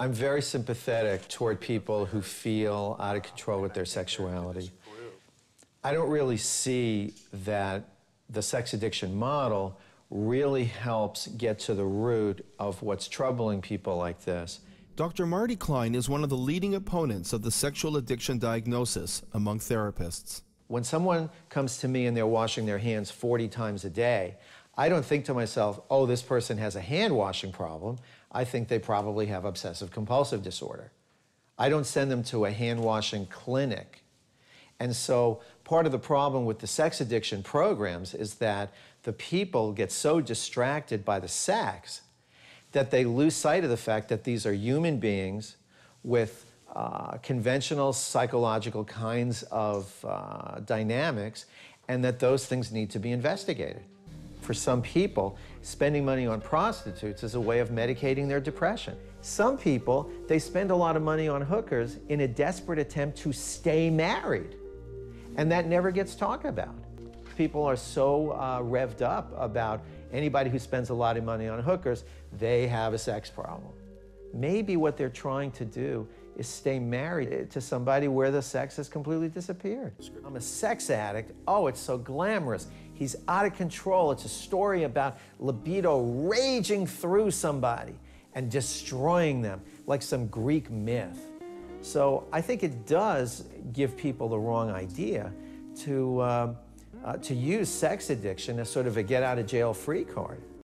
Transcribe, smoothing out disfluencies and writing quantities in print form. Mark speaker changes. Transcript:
Speaker 1: I'm very sympathetic toward people who feel out of control with their sexuality. I don't really see that the sex addiction model really helps get to the root of what's troubling people like this.
Speaker 2: Dr. Marty Klein is one of the leading opponents of the sexual addiction diagnosis among therapists.
Speaker 1: When someone comes to me and they're washing their hands 40 times a day, I don't think to myself, oh, this person has a hand washing problem. I think they probably have obsessive compulsive disorder. I don't send them to a hand washing clinic. And so part of the problem with the sex addiction programs is that the people get so distracted by the sex that they lose sight of the fact that these are human beings with conventional psychological kinds of dynamics, and that those things need to be investigated. For some people, spending money on prostitutes is a way of medicating their depression. Some people, they spend a lot of money on hookers in a desperate attempt to stay married, and that never gets talked about. People are so revved up about anybody who spends a lot of money on hookers, they have a sex problem. Maybe what they're trying to do is stay married to somebody where the sex has completely disappeared. I'm a sex addict. Oh, it's so glamorous. He's out of control. It's a story about libido raging through somebody and destroying them like some Greek myth. So I think it does give people the wrong idea to use sex addiction as sort of a get-out-of-jail-free card.